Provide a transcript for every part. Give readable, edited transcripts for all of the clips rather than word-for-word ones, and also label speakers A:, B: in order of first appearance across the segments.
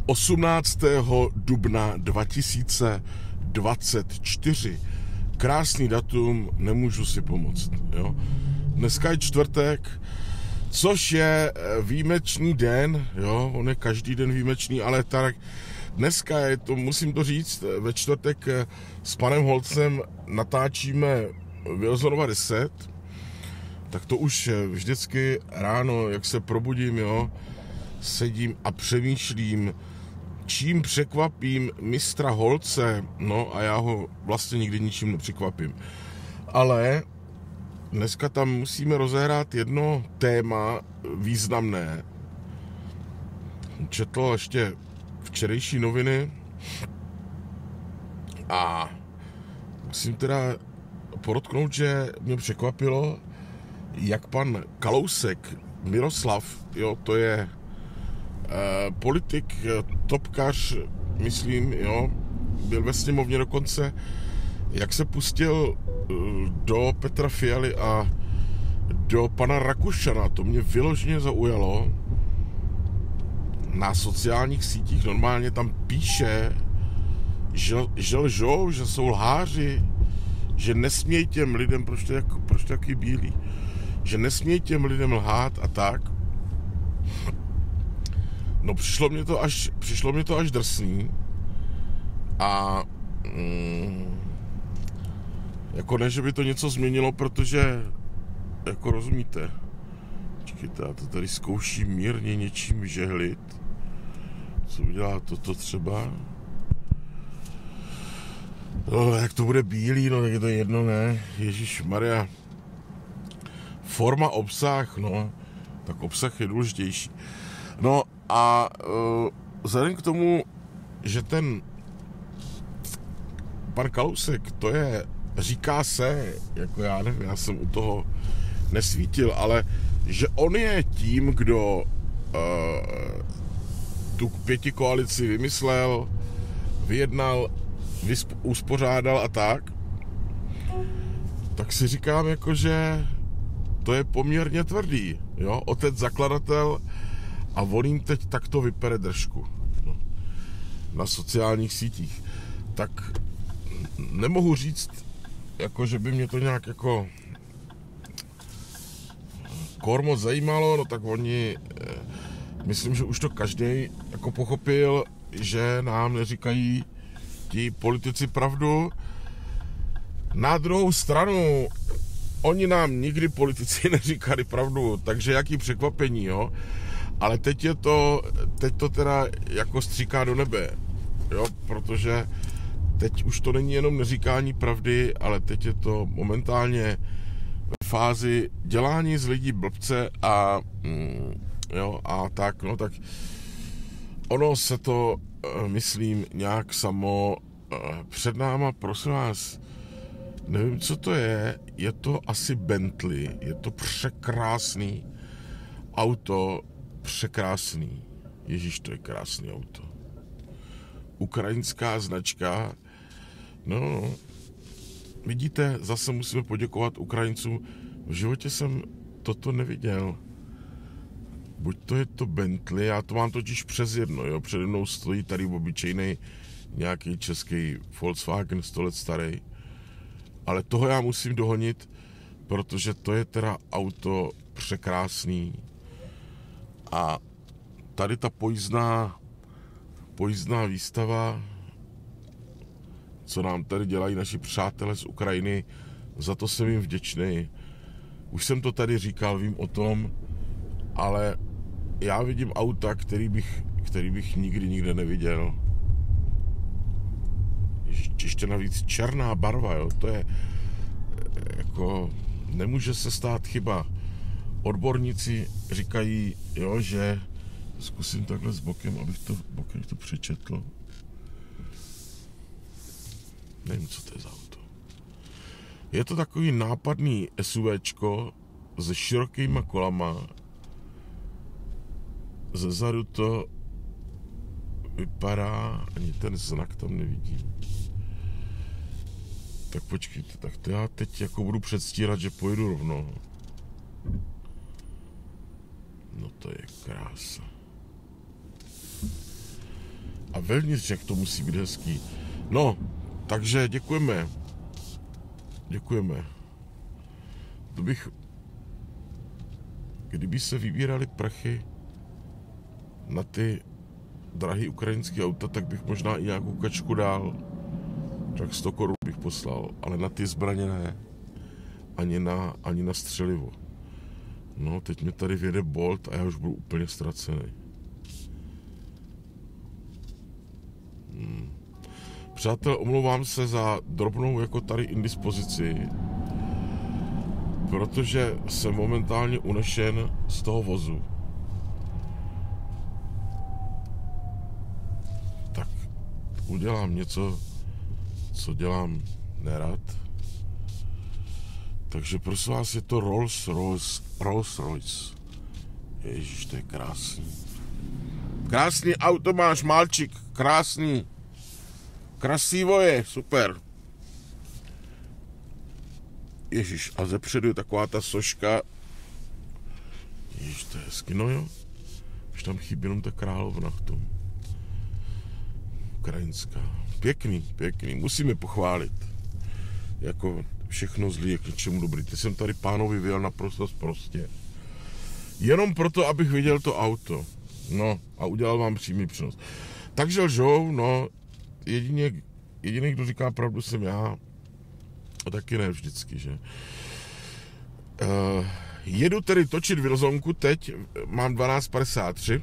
A: 18. dubna 2024. Krásný datum, nemůžu si pomoct. Jo? Dneska je čtvrtek, což je výjimečný den, jo? On je každý den výjimečný, ale tak dneska je to, musím to říct, ve čtvrtek s panem Holcem natáčíme Wilsonova 10, tak to už vždycky ráno, jak se probudím, jo, sedím a přemýšlím, čím překvapím mistra Holce, no a já ho vlastně nikdy ničím nepřekvapím. Ale dneska tam musíme rozehrát jedno téma významné. Četl ještě včerejší noviny a musím teda podotknout, že mě překvapilo, jak pan Kalousek Miroslav, jo, to je politik, topkař, myslím, jo, byl ve sněmovně dokonce, jak se pustil do Petra Fialy a do pana Rakušana, to mě vyloženě zaujalo. Na sociálních sítích normálně tam píše, že lžou, že jsou lháři, že nesmějí těm lidem, proč taky bílí, že nesmějí těm lidem lhát a tak. No přišlo mě to až drsný a jako ne, že by to něco změnilo, protože jako rozumíte, počkejte, já to tady zkouším mírně něčím žehlit, co udělá toto třeba, no jak to bude bílý, no tak je to jedno, ne, Ježišmarja, forma, obsah, no, tak obsah je důležitější. No a vzhledem k tomu, že ten pan Kalousek, to je, říká se, jako já nevím, já jsem u toho nesvítil, ale že on je tím, kdo tu pětikoalici vymyslel, vyjednal, uspořádal a tak si říkám, jako, že to je poměrně tvrdý, jo, otec zakladatel a on jim teď takto vypere držku, no, na sociálních sítích. Tak nemohu říct, jako, že by mě to nějak jako moc zajímalo, no tak oni, myslím, že už to každý jako pochopil, že nám neříkají ti politici pravdu. Na druhou stranu, oni nám nikdy politici neříkali pravdu, takže jaký překvapení, jo. Ale teď to teda jako stříká do nebe, jo, protože teď už to není jenom neříkání pravdy, ale teď je to momentálně v fázi dělání z lidí blbce a jo, a tak, no tak ono se to, myslím, nějak samo před náma, prosím vás, nevím, co to je to asi Bentley, je to překrásný auto, překrásný, ježiš, to je krásný auto. Ukrajinská značka, no, vidíte, zase musíme poděkovat Ukrajincům, v životě jsem toto neviděl. Buď to je to Bentley, já to mám totiž přes jedno, jo, přede mnou stojí tady obyčejný nějaký český Volkswagen 100 let starý, ale toho já musím dohonit, protože to je teda auto překrásný a tady ta pojízdná výstava, co nám tady dělají naši přátelé z Ukrajiny, za to jsem jim vděčný. Už jsem to tady říkal, vím o tom, ale já vidím auta, který bych nikde neviděl. Ještě navíc černá barva, jo, to je jako, nemůže se stát chyba. Odborníci říkají, jo, že zkusím takhle s bokem, abych to přečetl. Nevím, co to je za auto. Je to takový nápadný SUVčko se širokýma kolama. Zezadu to vypadá, ani ten znak tam nevidím. Tak počkejte, tak to já teď jako budu předstírat, že pojedu rovno. No to je krása. A vevnitř, jak to musí být hezký. No, takže děkujeme. Děkujeme. To bych... Kdyby se vybírali prachy na ty drahý ukrajinský auta, tak bych možná i nějakou kačku dal. Tak 100 korun bych poslal, ale na ty zbraně ne. Ani na střelivo. No, teď mě tady vyjede Bolt a já už budu úplně ztracený. Přátelé, omlouvám se za drobnou jako tady indispozici, protože jsem momentálně unešen z toho vozu. Tak udělám něco, co dělám nerad. Takže prosím vás, je to Rolls Royce. Ježiš, to je krásný. Krásný auto máš, málčik, krásný. Krasivo je, super. Ježiš, a zepředu je taková ta soška. Ježiš, to je hezky, no jo. Už tam chybí jenom ta královna v tom. Ukrajinská. Pěkný, musíme pochválit. Jako všechno zlý je k něčemu dobrý. Ty jsem tady pánovi vyjel naprosto sprostě. Jenom proto, abych viděl to auto. No, a udělal vám přímý přenos. Takže lžou, no, jediný, kdo říká pravdu, jsem já. A taky ne vždycky, že? Jedu tedy točit Wilsonku teď, mám 12:53.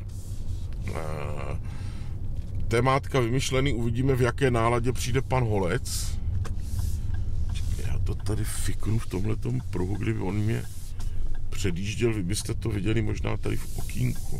A: Témátka vymyšlený, uvidíme, v jaké náladě přijde pan Holec. Já to tady fiknu v tomhletom pruhu, kdyby on mě předjížděl, vy byste to viděli možná tady v okýnku.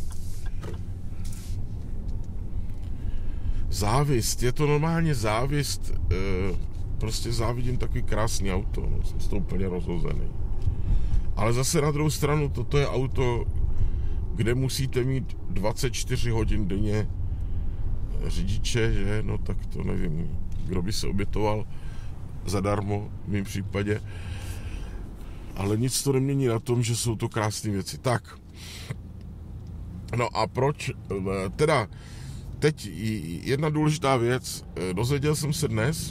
A: Závist, je to normálně závist, prostě závidím takový krásný auto, no, jsem z toho úplně rozhozený. Ale zase na druhou stranu, toto je auto, kde musíte mít 24 hodin denně řidiče, že, no tak to nevím, kdo by se obětoval zadarmo v mém případě. Ale nic to nemění na tom, že jsou to krásné věci. Tak, no a proč, teda, teď jedna důležitá věc, dozvěděl jsem se dnes,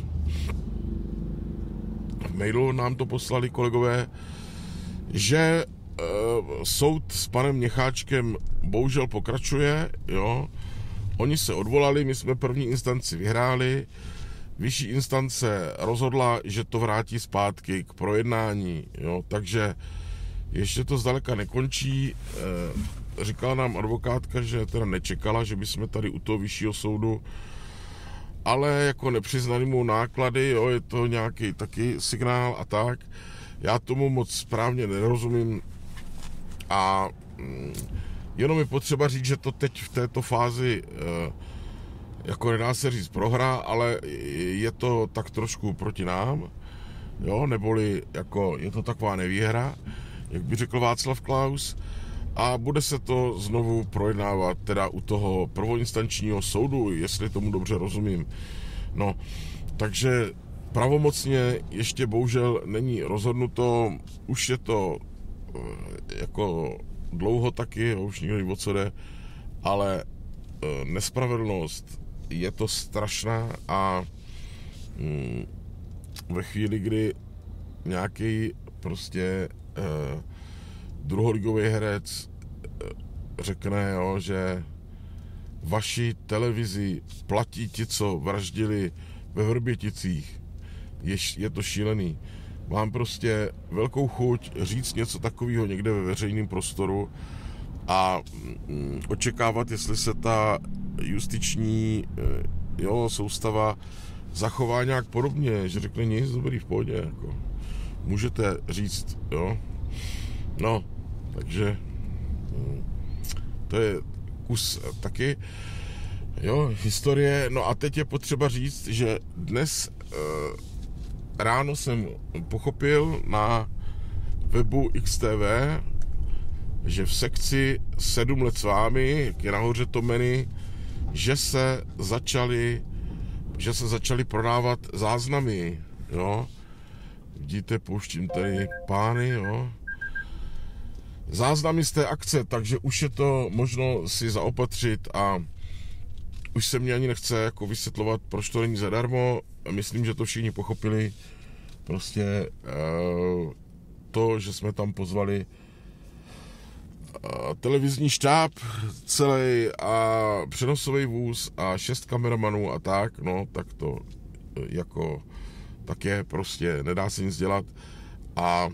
A: v mailu nám to poslali kolegové, že soud s panem Měcháčkem bohužel pokračuje, jo. Oni se odvolali, my jsme první instanci vyhráli, vyšší instance rozhodla, že to vrátí zpátky k projednání, jo. Takže ještě to zdaleka nekončí. Říkala nám advokátka, že teda nečekala, že bychom tady u toho vyššího soudu, ale jako nepřiznanému náklady, jo, je to nějaký taky signál a tak. Já tomu moc správně nerozumím a jenom je potřeba říct, že to teď v této fázi jako nedá se říct prohra, ale je to tak trošku proti nám, jo, neboli jako je to taková nevýhra, jak by řekl Václav Klaus, a bude se to znovu projednávat teda u toho prvoinstančního soudu, jestli tomu dobře rozumím. No, takže pravomocně ještě bohužel není rozhodnuto, už je to jako dlouho taky, už nikdo neví, o co jde, ale nespravedlnost je to strašná a ve chvíli, kdy nějaký prostě druholigový herec řekne, jo, že vaši televizi platí ti, co vraždili ve Vrběticích, je to šílený. Mám prostě velkou chuť říct něco takového někde ve veřejném prostoru a očekávat, jestli se ta justiční soustava zachová nějak podobně, že řekne nic, dobrý, v pohodě, jako. Můžete říct, jo. No, takže to je kus taky, jo, historie. No a teď je potřeba říct, že dnes ráno jsem pochopil na webu XTV, že v sekci 7 let s vámi, jak je nahoře to menu, že se začaly prodávat záznamy, jo. Vidíte, pouštím tady pány, jo. Záznamy z té akce, takže už je to možno si zaopatřit a už se mě ani nechce jako vysvětlovat, proč to není zadarmo. Myslím, že to všichni pochopili. Prostě to, že jsme tam pozvali televizní štáb celý a přenosový vůz a 6 kameramanů a tak, no, tak to jako tak je, prostě nedá se nic dělat a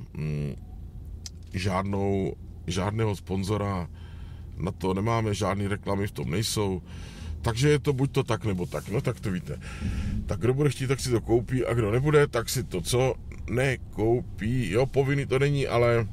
A: žádného sponzora na to nemáme, žádný reklamy v tom nejsou, takže je to buď to tak, nebo tak, no tak to víte. Tak kdo bude chtít, tak si to koupí a kdo nebude, tak si to co nekoupí, jo, povinný to není, ale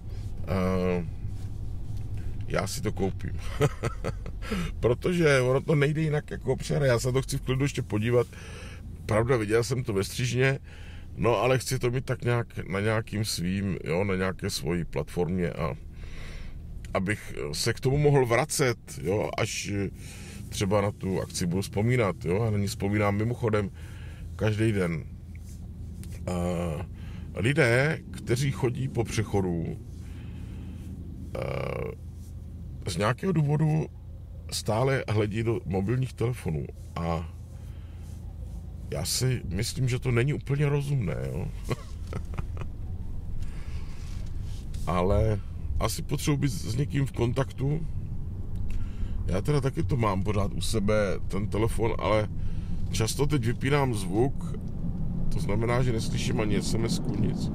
A: já si to koupím. Protože ono to nejde jinak jako přehra, já se to chci v klidu ještě podívat, pravda, viděl jsem to ve střižně, no ale chci to mít tak nějak na nějakým svým, jo, na nějaké svojí platformě a abych se k tomu mohl vracet, jo, až třeba na tu akci budu vzpomínat, jo, a na ní vzpomínám mimochodem každý den. Lidé, kteří chodí po přechodu, z nějakého důvodu stále hledí do mobilních telefonů a já si myslím, že to není úplně rozumné, jo. Ale asi potřebuji být s někým v kontaktu. Já teda taky to mám pořád u sebe, ten telefon, ale často teď vypínám zvuk, to znamená, že neslyším ani SMS-ku, nic.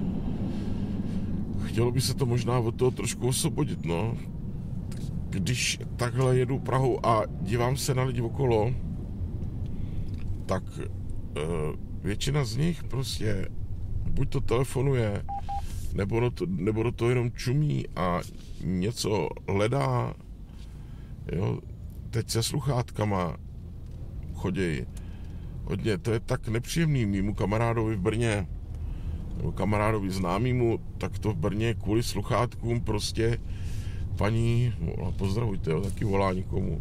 A: Chtělo by se to možná od toho trošku osvobodit, no. Když takhle jedu Prahou a dívám se na lidi okolo, tak většina z nich prostě buď to telefonuje, nebo do toho jenom čumí a něco hledá, jo. Teď se sluchátkama chodějí hodně, to je tak nepříjemný mýmu kamarádovi v Brně, nebo kamarádovi známýmu, tak to v Brně kvůli sluchátkům prostě paní, pozdravujte, jo, taky volá nikomu.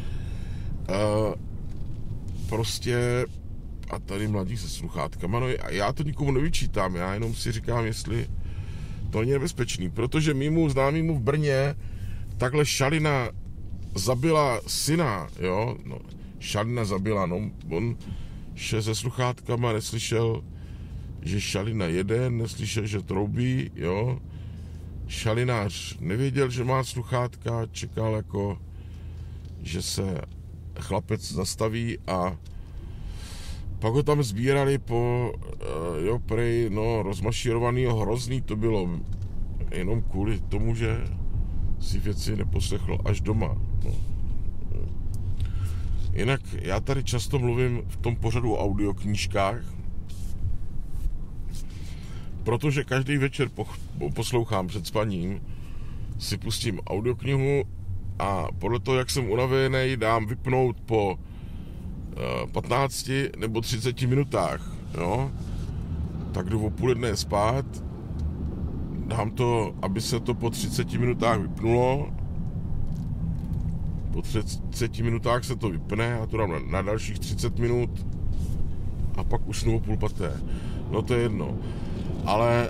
A: Prostě a tady mladí se sluchátkama, no a já to nikomu nevyčítám, já jenom si říkám, jestli to není nebezpečný, protože mýmu známýmu v Brně takhle šalina zabila syna, jo, no, šalina zabila, no, on šel se sluchátkama, neslyšel, že šalina jede, neslyšel, že troubí, jo, šalinář nevěděl, že má sluchátka, čekal jako, že se chlapec zastaví a pak ho tam sbírali po, jo, prej, no, rozmašírovanýho, hrozný to bylo, jenom kvůli tomu, že si věci neposlechl až doma, no. Jinak já tady často mluvím v tom pořadu o audioknížkách, protože každý večer poslouchám před spaním, si pustím audioknihu a podle toho, jak jsem unavený, dám vypnout po 15 nebo 30 minutách, jo. Tak jdu o půl jedné spát, dám to, aby se to po 30 minutách vypnulo, po 30 minutách se to vypne a to dám na dalších 30 minut a pak usnu o půl paté. No to je jedno. Ale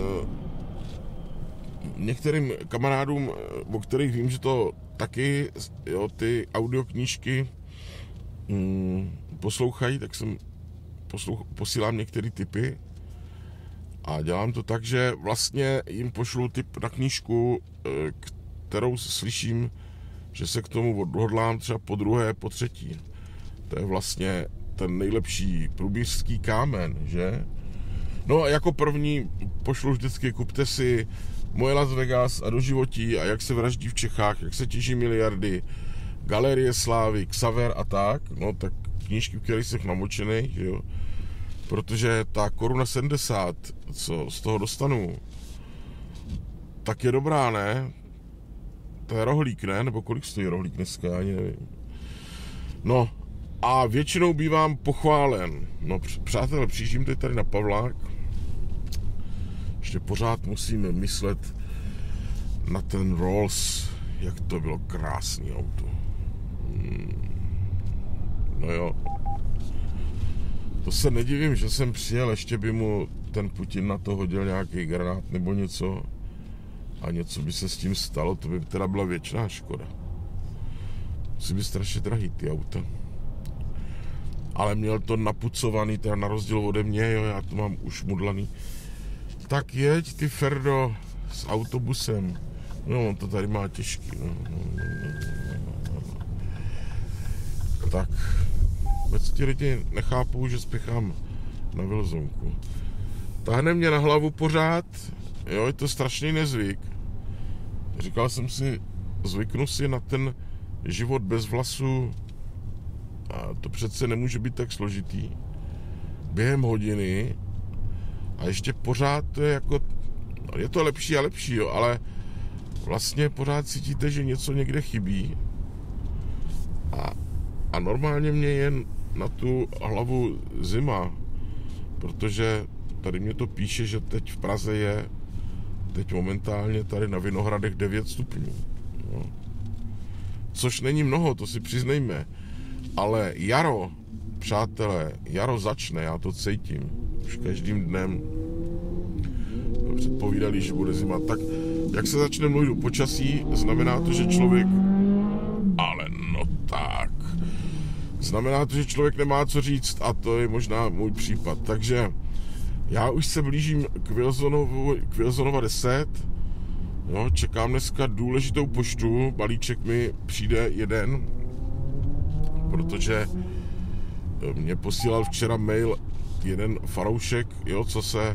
A: některým kamarádům, o kterých vím, že to taky, jo, ty audioknížky poslouchají, tak jsem posílám některé tipy a dělám to tak, že vlastně jim pošlu tip na knížku, kterou slyším, že se k tomu odhodlám třeba po druhé, po třetí. To je vlastně ten nejlepší průběžský kámen, že? No a jako první pošlu vždycky kupte si Moje Las Vegas a Doživotí a Jak se vraždí v Čechách, Jak se těží miliardy, Galerie slávy, Xaver a tak, no tak knížky, v kterých jsem namočený, jo, protože ta koruna 70, co z toho dostanu, tak je dobrá, ne? To je rohlík, ne? Nebo kolik stojí rohlík dneska, ani nevím. No a většinou bývám pochválen. No přátelé, přijíždím teď tady na Pavlák, ještě pořád musíme myslet na ten Rolls, jak to bylo krásný auto. No jo. To se nedivím, že jsem přijel, ještě by mu ten Putin na to hodil nějaký granát nebo něco a něco by se s tím stalo, to by teda byla věčná škoda. Musí být strašně drahý ty auta. ale měl to napucovaný, teda na rozdíl ode mě, jo, já to mám už mudlaný. Tak jeď ty Ferdo s autobusem. No, on to tady má těžký. No. Tak, vůbec ti lidi nechápou, že spěchám na Vilzonku. Tahne mě na hlavu pořád, jo, je to strašný nezvyk. Říkal jsem si, zvyknu si na ten život bez vlasů a to přece nemůže být tak složitý. Během hodiny a ještě pořád to je jako, je to lepší a lepší, jo, ale vlastně pořád cítíte, že něco někde chybí a normálně mě jen na tu hlavu zima, protože tady mě to píše, že teď v Praze je teď momentálně tady na Vinohradech 9 stupňů. No. Což není mnoho, to si přiznejme. Ale jaro, přátelé, jaro začne, já to cítím. Už každým dnem předpovídali, že bude zima. Tak jak se začne mluvit o počasí, znamená to, že člověk... Ale no tak... Znamená to, že člověk nemá co říct a to je možná můj případ. Takže já už se blížím k Wilsonova 10. Jo, čekám dneska důležitou poštu, balíček mi přijde jeden, protože mě posílal včera mail jeden faroušek, jo, co se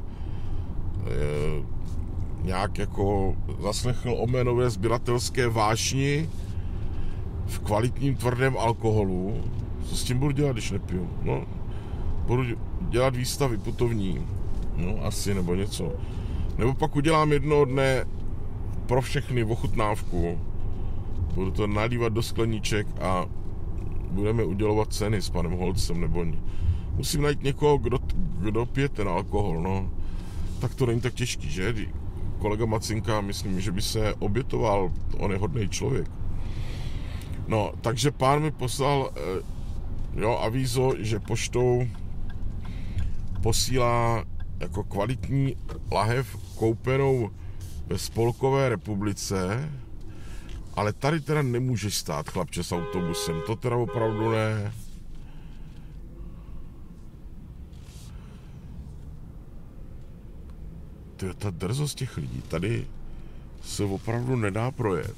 A: nějak jako zaslechl o mé nové sběratelské vášni v kvalitním tvrdém alkoholu. Co s tím budu dělat, když nepiju? No, budu dělat výstavy putovní, no asi, nebo něco. Nebo pak udělám jednoho dne pro všechny ochutnávku. Budu to nalívat do skleníček a budeme udělovat ceny s panem Holcem, nebo musím najít někoho, kdo pije ten alkohol, no. Tak to není tak těžký, že? Kolega Macinka, myslím, že by se obětoval, on je hodný člověk. No, takže pán mi poslal avízo, že poštou posílá jako kvalitní lahev koupenou ve Spolkové republice, ale tady teda nemůžeš stát, chlapče, s autobusem, to teda opravdu ne. Ta drzost těch lidí, tady se opravdu nedá projet.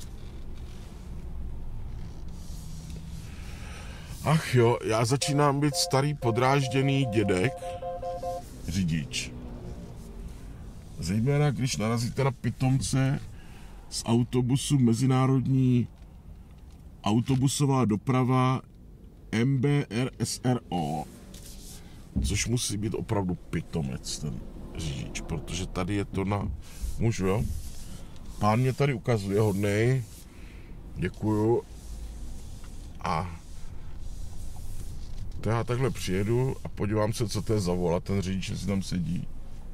A: Ach jo, já začínám být starý podrážděný dědek, řidič. Zejména, když narazíte na pitomce z autobusu Mezinárodní autobusová doprava MBR SRO, což musí být opravdu pitomec ten řidič, protože tady je to na mužu, jo. Pán mě tady ukazuje, hodnej, děkuju. A to já takhle přijedu a podívám se, co to je za vola, ten řidič, jestli tam sedí.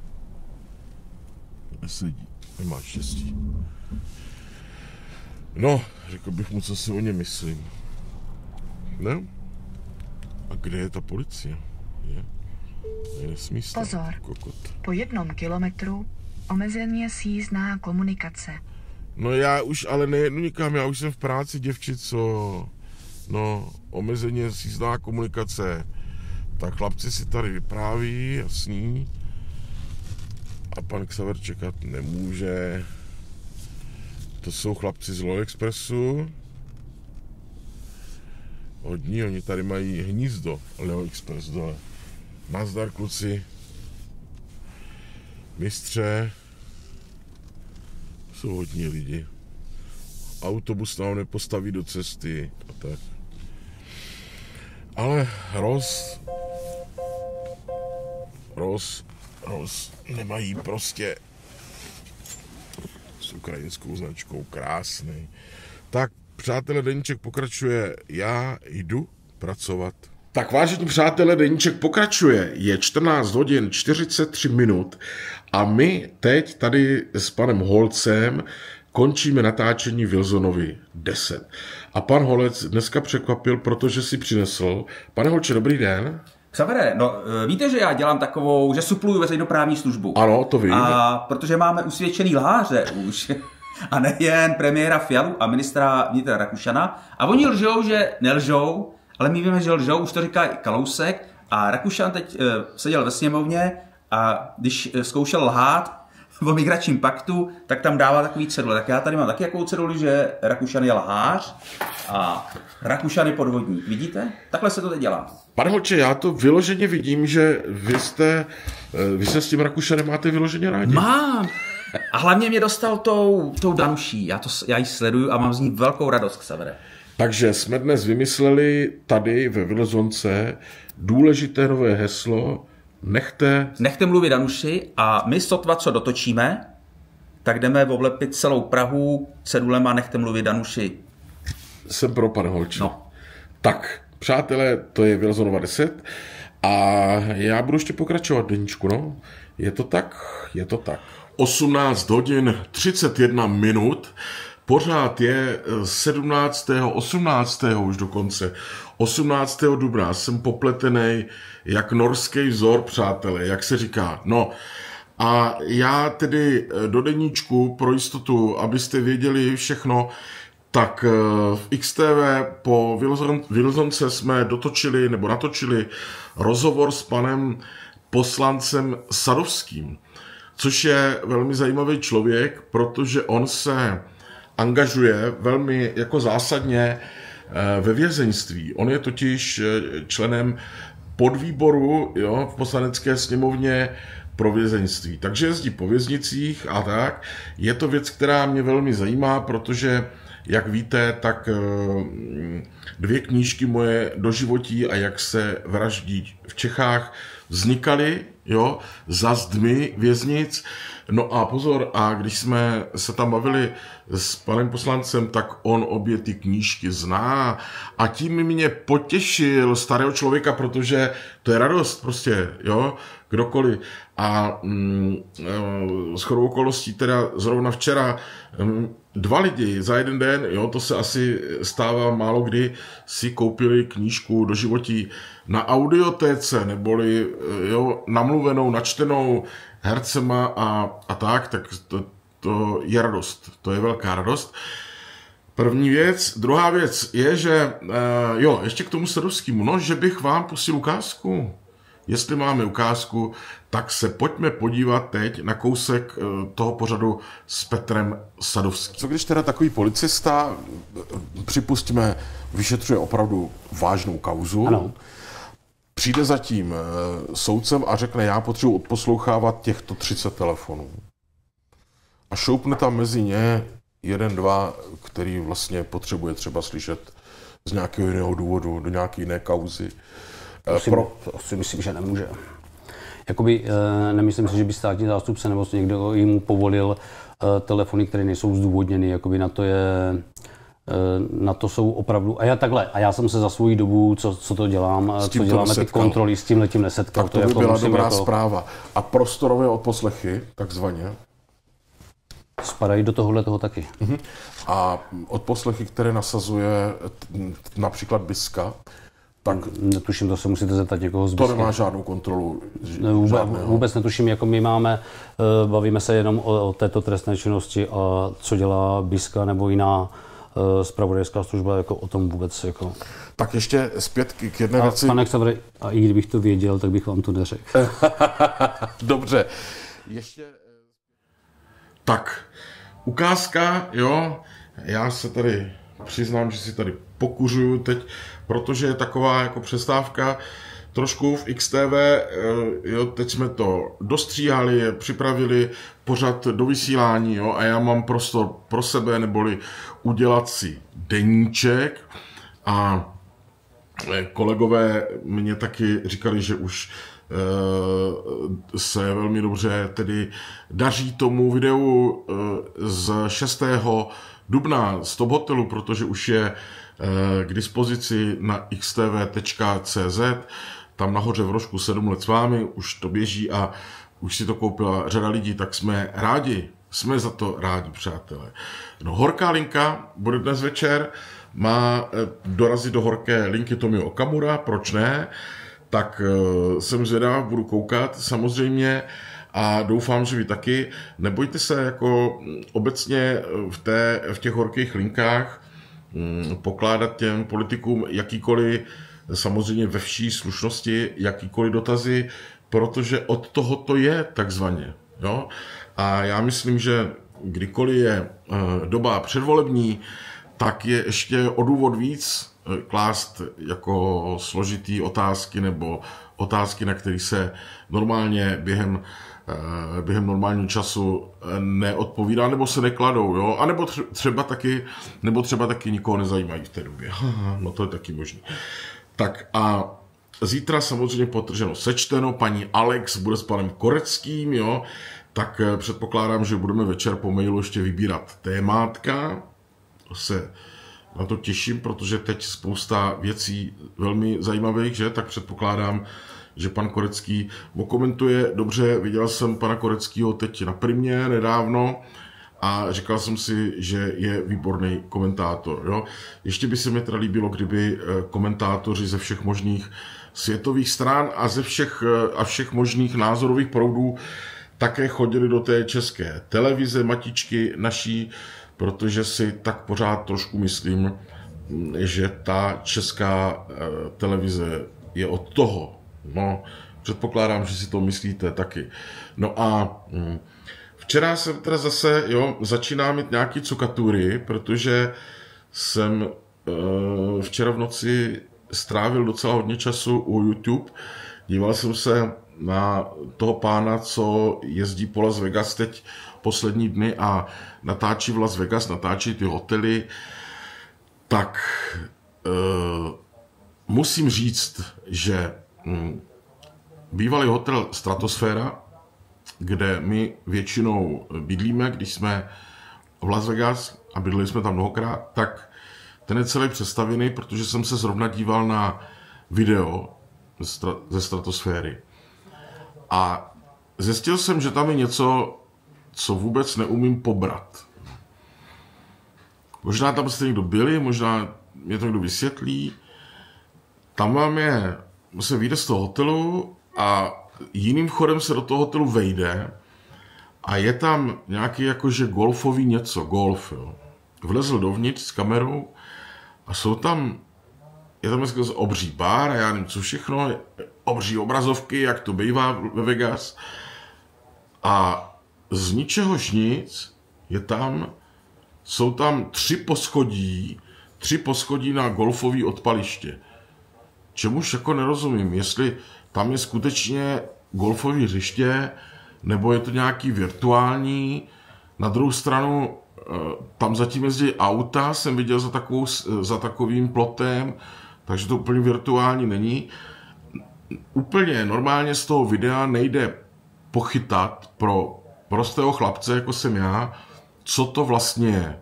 A: Nesedí, nemá štěstí. No, řekl bych mu, co si o ně myslím. Ne? A kde je ta policie? Je nesmí stát.
B: Pozor,
A: kokot.
B: po 1 kilometru omezeně sjízdná komunikace.
A: No já už ale nejedu nikam, já už jsem v práci, děvčico. No, omezeně sjízdná komunikace. Tak chlapci si tady vypráví, jasný. A pan Xaver čekat nemůže. To jsou chlapci z LOL Expressu. Hodní, oni tady mají hnízdo LOL Express dole. Nazdar, kluci. Mistře. Jsou hodní lidi. Autobus nám nepostaví do cesty a tak. Ale Ross nemají prostě s ukrajinskou značkou, krásný. Tak, přátelé, deníček pokračuje, já jdu pracovat. Tak vážení přátelé, deníček pokračuje, je 14 hodin 43 minut a my teď tady s panem Holcem končíme natáčení Wilsonovi 10. A pan Holec dneska překvapil, protože si přinesl. Pane Holče, dobrý den.
C: Xavere, no víte, že já dělám takovou, že supluju veřejnoprávní službu.
A: Ano, to vím.
C: A protože máme usvědčený lháře už, a nejen premiéra Fialu a ministra vnitra Rakušana, a oni lžou, že nelžou, ale my víme, že lžou, už to říká i Kalousek a Rakušan teď seděl ve sněmovně a když zkoušel lhát o migračním paktu, tak tam dává takový cedule. Tak já tady mám taky jakou ceduli, že Rakušan je lhář a Rakušan je podvodník. Vidíte? Takhle se to teď dělá.
A: Pane Holče, já to vyloženě vidím, že vy se s tím Rakušanem máte vyloženě rádi.
C: Mám! A hlavně mě dostal tou Danuší. Já ji sleduju a mám z ní velkou radost, Xavere.
A: Takže jsme dnes vymysleli tady ve Vylezonce důležité nové heslo Nechte
C: mluvit Danuši a my sotva, co dotočíme, tak jdeme oblepit celou Prahu cedulema Nechte mluvit Danuši.
A: Jsem pro, pane Holče.
C: No.
A: Tak, přátelé, to je Vylezonova 10 a já budu ještě pokračovat deníčku, no. Je to tak. 18 hodin 31 minut, pořád je 18. už dokonce, 18. dubna, jsem popletený jak norský vzor, přátelé, jak se říká. No a já tedy do deníčku pro jistotu, abyste věděli všechno, tak v XTV po Vylezonce jsme natočili rozhovor s panem poslancem Sadovským, což je velmi zajímavý člověk, protože on se angažuje velmi jako zásadně ve vězeňství. On je totiž členem podvýboru v Poslanecké sněmovně pro vězeňství. Takže jezdí po věznicích a tak. Je to věc, která mě velmi zajímá, protože, jak víte, tak 2 knížky moje doživotí a jak se vraždí v Čechách vznikaly, za zdmi věznic. No a pozor, a když jsme se tam bavili s panem poslancem, tak on obě ty knížky zná a tím mě potěšil starého člověka, protože to je radost prostě, kdokoliv. A shodou okolností teda zrovna včera 2 lidi za jeden den, to se asi stává málo kdy, si koupili knížku doživotí na audiotéce, neboli namluvenou, načtenou hercema a tak to je radost. To je velká radost. První věc. Druhá věc je, že ještě k tomu Sadovskému, že bych vám pustil ukázku. Jestli máme ukázku, tak se pojďme podívat teď na kousek toho pořadu s Petrem Sadovským. Co když teda takový policista, připustíme, vyšetřuje opravdu vážnou kauzu,
D: ano.
A: Přijde za tím soudcem a řekne, já potřebuji odposlouchávat těchto 30 telefonů. A šoupne tam mezi ně 1, 2, který vlastně potřebuje třeba slyšet z nějakého jiného důvodu, do nějaké jiné kauzy.
D: To si myslím, že nemůže. Jakoby nemyslím si, že by státní zástupce nebo někdo jim povolil telefony, které nejsou zdůvodněny. Jakoby na to jsou opravdu... A já jsem se za svou dobu, co to dělám, co děláme ty kontroly, s tímhletím nesetkal.
A: Tak to by byla dobrá zpráva. A prostorové odposlechy, takzvaně?
D: Spadají do tohoto taky.
A: A odposlechy, které nasazuje například BISka, tak...
D: Netuším, to se musíte zeptat někoho z BISky.
A: To nemá žádnou kontrolu?
D: Vůbec netuším, jako my bavíme se jenom o této trestné činnosti a co dělá BISka nebo jiná zpravodajská služba, jako o tom vůbec jako...
A: Tak ještě zpět k jedné věci.
D: Pane Xavere, a i kdybych to věděl, tak bych vám to neřekl.
A: Dobře. Ještě... Tak, ukázka, já se tady přiznám, že si tady pokuřuju teď, protože je taková jako přestávka trošku v XTV, teď jsme to dostříhali, připravili pořad do vysílání, a já mám prostor pro sebe, neboli udělat si deníček a kolegové mě taky říkali, že už se velmi dobře tedy daří tomu videu z 6. dubna z Top Hotelu, protože už je k dispozici na xtv.cz, tam nahoře v rožku 7 let s vámi, už to běží a už si to koupila řada lidí, tak jsme rádi, jsme za to rádi, přátelé. No, horká linka bude dnes večer, má dorazit do horké linky Tomio Okamura, proč ne? Tak jsem zvědav, budu koukat samozřejmě a doufám, že vy taky. Nebojte se jako obecně v těch horkých linkách pokládat těm politikům jakýkoliv samozřejmě ve vší slušnosti jakýkoliv dotazy, protože od toho to je takzvaně. Jo? A já myslím, že kdykoliv je doba předvolební, tak je ještě o důvod víc klást jako složitý otázky nebo otázky, na které se normálně během normálního času neodpovídá nebo se nekladou, jo? A nebo třeba taky nikoho nezajímají v té době. No to je taky možný. Tak a zítra samozřejmě potrženo sečteno, paní Alex bude s panem Koreckým, jo? Tak předpokládám, že budeme večer po mailu ještě vybírat témátka. Se na to těším, protože teď spousta věcí velmi zajímavých, že? Tak předpokládám, že pan Korecký okomentuje dobře. Viděl jsem pana Koreckýho teď na Primě nedávno a říkal jsem si, že je výborný komentátor. Jo? Ještě by se mi teda líbilo, kdyby komentátoři ze všech možných světových stran a všech možných názorových proudů také chodili do té české televize, matičky naší, protože si tak pořád trošku myslím, že ta česká televize je od toho. No, předpokládám, že si to myslíte taky. No a včera jsem teda zase, začínám mít nějaký cukatury, protože jsem včera v noci strávil docela hodně času u YouTube. Díval jsem se na toho pána, co jezdí po Las Vegas teď poslední dny a natáčí v Las Vegas, natáčí ty hotely. Tak musím říct, že bývalý hotel Stratosféra, kde my většinou bydlíme, když jsme v Las Vegas a bydleli jsme tam mnohokrát, tak ten je celý přestavěný, protože jsem se zrovna díval na video ze Stratosféry. A zjistil jsem, že tam je něco, co vůbec neumím pobrat. Možná tam jste někdo byli, možná mě to někdo vysvětlí. Tam se vyjde z toho hotelu a jiným chodem se do toho hotelu vejde a je tam nějaký jakože golfový něco, golf, jo. Vlezl dovnitř s kamerou a je tam obří bar a já nevím co všechno, obří obrazovky, jak to bývá ve Vegas. A z ničehož nic jsou tam 3 poschodí na golfový odpaliště. Čemuž jako nerozumím, jestli tam je skutečně golfové hřiště, nebo je to nějaký virtuální. Na druhou stranu, tam zatím jezdí auta, jsem viděl za takovým plotem, takže to úplně virtuální není. Úplně normálně z toho videa nejde pochytat pro prostého chlapce, jako jsem já, co to vlastně je.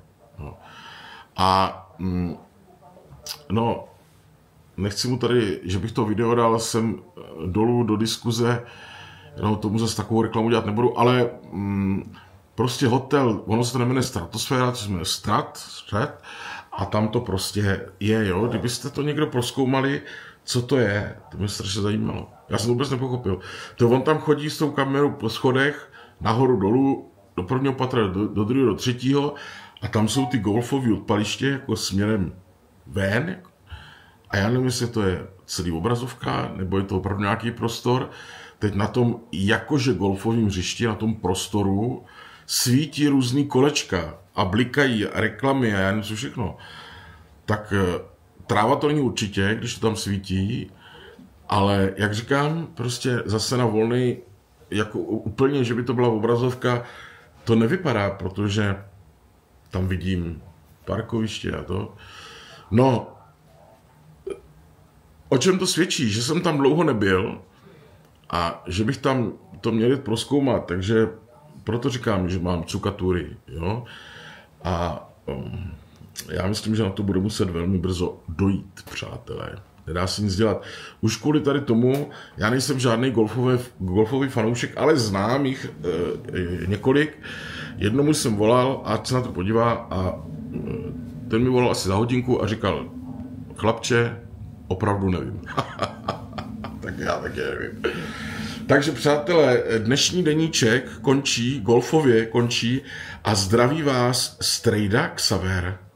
A: No, nechci mu tady, že bych to video dal sem dolů do diskuze, tomu zase takovou reklamu dělat nebudu, ale prostě hotel, ono se to nejmenuje Stratosféra, to se jmenuje Strat, a tam to prostě je, jo. Kdybyste to někdo prozkoumali, co to je, to mě strašně zajímalo. Já jsem to vůbec nepochopil. To on tam chodí s tou kamerou po schodech, nahoru dolů, do prvního patra, do druhého, do třetího, a tam jsou ty golfové odpaliště jako směrem ven. A já nevím, jestli to je celý obrazovka, nebo je to opravdu nějaký prostor. Teď na tom jakože golfovém hřišti, na tom prostoru, svítí různý kolečka a blikají a reklamy a já nevím co všechno. Tak tráva to není určitě, když to tam svítí, ale jak říkám, prostě zase na volnej, jako úplně, že by to byla obrazovka, to nevypadá, protože tam vidím parkoviště a to. No, o čem to svědčí? Že jsem tam dlouho nebyl a že bych tam to měl prozkoumat, takže proto říkám, že mám cukatury, jo. A já myslím, že na to bude muset velmi brzo dojít, přátelé. Nedá se nic dělat. Už kvůli tady tomu, já nejsem žádný golfový fanoušek, ale znám jich několik. Jednomu jsem volal, ať se na to podívá, a ten mi volal asi za hodinku a říkal: chlapče, opravdu nevím. Tak já taky nevím. Takže přátelé, dnešní deníček končí, golfově končí, a zdraví vás Strejda Xaver.